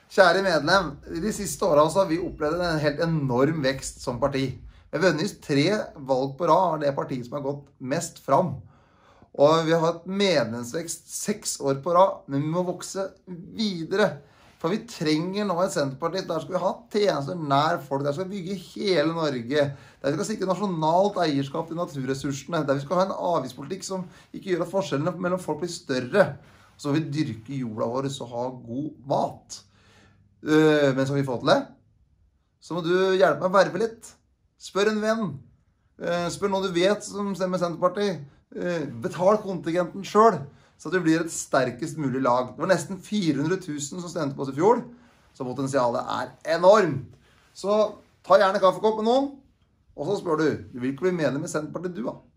Kjære medlem, de siste årene så har vi opplevd en helt enorm vekst som parti. Vi har vunnet 3 valg på rad, og det er partiet som har gått mest fram. Og vi har hatt medlemsvekst 6 år på rad, men vi må vokse videre. For vi trenger nå et Senterparti, der skal vi ha tjenester nær folk, der skal vi bygge hele Norge, der vi skal sikre nasjonalt eierskap til naturressursene, der vi skal ha en avgiftspolitikk som ikke gjør at forskjellene mellom folk blir større. Så må vi dyrke jorda vår og ha god mat. Men skal vi få til det, så må du hjelpe meg å verve litt. Spør en venn. Spør noen du vet som stemmer Senterpartiet. Betal kontingenten selv, så at det blir et sterkest mulig lag. Det var nesten 400 000 som stemte på oss i fjor, så potensialet er enormt. Så ta gjerne kaffekopp med noen, og så spør du vil ikke bli medlem i Senterpartiet du da?